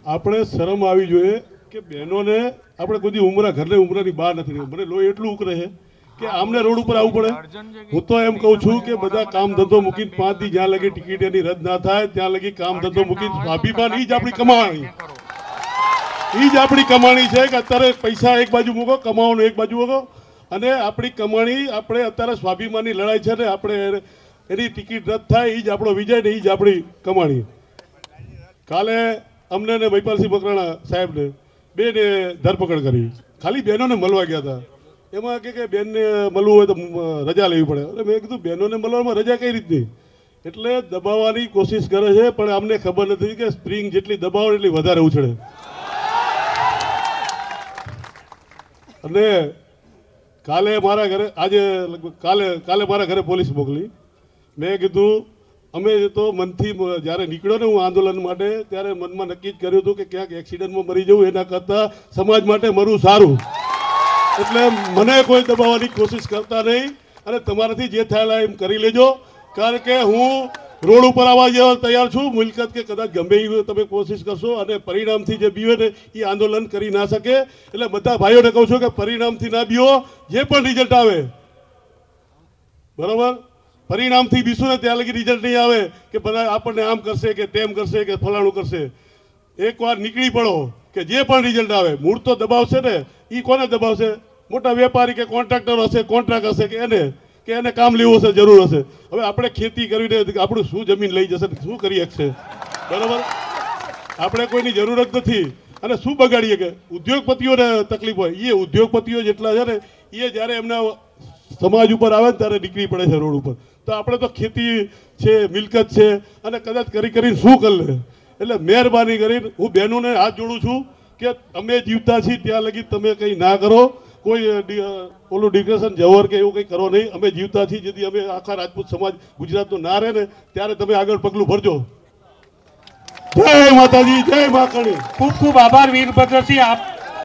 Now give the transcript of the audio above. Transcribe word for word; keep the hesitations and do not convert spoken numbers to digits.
આપણે શરમ આવી જોઈએ કે બહેનોને આપણે કોઈ દી ઉમરા ઘરને ઉમરાની બહાર નથી નીકળ્યું. મને લોહી એટલું ઉકળે છે કે આમને રોડ ઉપર આવવું પડે. હું તો એમ કહું છું કે બધા કામ ધંધો મૂકીને પાંચ દી જ્યાં લગી ટિકિટ એની રદ ના થાય ત્યાં લગી કામ ધંધો મૂકીને સ્વાભિમાન ઈ જ આપણી કમાણી ઈ જ આપણી કમાણી છે કે અત્યારે પૈસા એક બાજુ મૂકો, કમાવાનું એક બાજુ મૂકો, અને આપણી કમાણી આપણે અત્યારે સ્વાભિમાનની લડાઈ છે ને આપણે એની ટિકિટ રદ થાય એ જ આપણો વિજય ને એ જ આપણી કમાણી. કાલે અમને ને મહિપાલસિંહ મકરાણા સાહેબને બેને ધરપકડ કરી, ખાલી બહેનોને મળવા ગયા હતા. એમાં કે બેનને મળવું હોય તો રજા લેવી પડે. એટલે મેં કીધું બહેનોને મળવામાં રજા કઈ રીતની? એટલે દબાવવાની કોશિશ કરે છે, પણ અમને ખબર નથી કે સ્પ્રિંગ જેટલી દબાવો એટલી વધારે ઉછળે. અને કાલે મારા ઘરે આજે લગભગ કાલે કાલે મારા ઘરે પોલીસ મોકલી. મેં કીધું અમે તો મનથી જ્યારે નીકળ્યો ને હું આંદોલન માટે ત્યારે મનમાં નક્કી જ કર્યું હતું કે ક્યાંક એક્સિડન્ટમાં મરી જવું એના કરતાં સમાજ માટે મરવું સારું. એટલે મને કોઈ દબાવવાની કોશિશ કરતા નહીં અને તમારાથી જે થયેલા એમ કરી લેજો, કારણ કે હું રોડ ઉપર આવવા જેવા તૈયાર છું. મિલકત કે કદાચ ગમે એ તમે કોશિશ કરશો અને પરિણામથી જે બીવે ને એ આંદોલન કરી ના શકે. એટલે બધા ભાઈઓને કહું છું કે પરિણામથી ના બીવો, જે પણ રિઝલ્ટ આવે બરાબર, પરિણામથી બીશું ને ત્યાં લગી રિઝલ્ટ નહીં આવે કે બધા આપણને આમ કરશે કે તેમ કરશે કે ફલાણું કરશે. એકવાર નીકળી પડો કે જે પણ રિઝલ્ટ આવે, મૂળ તો દબાવશે ને, એ કોને દબાવશે? મોટા વેપારી કે કોન્ટ્રાક્ટર હશે, કોન્ટ્રાક્ટ હશે કે એને કે એને કામ લેવું હશે, જરૂર હશે. હવે આપણે ખેતી કરીને આપણું શું જમીન લઈ જશે, શું કરી શકશે? બરાબર, આપણે કોઈની જરૂર જ નથી. અને શું બગાડીએ કે ઉદ્યોગપતિઓને તકલીફ હોય, એ ઉદ્યોગપતિઓ જેટલા છે ને એ જ્યારે એમના સમાજ ઉપર આવે ને ત્યારે નીકળી પડે છે રોડ ઉપર. તો આપણે તો ખેતી છે, મિલકત છે, અને કદાચ કરી કરીને શું કરી લે. એટલે મહેરબાની કરીને હું બહેનોને હાથ જોડું છું કે અમે જીવતા છીએ ત્યાં લગી તમે કંઈ ના કરો, કોઈ ઓલું ડિગ્રેશન જવર કે એવું કંઈ કરો નહીં. અમે જીવતા છીએ, જેથી અમે આખા રાજપૂત સમાજ ગુજરાતનો ના રહે ને ત્યારે તમે આગળ પગલું ભરજો. જય માતાજી, જય મા કાળી. ખૂબ ખૂબ આભાર વીરભદ્રસિંહ. આપ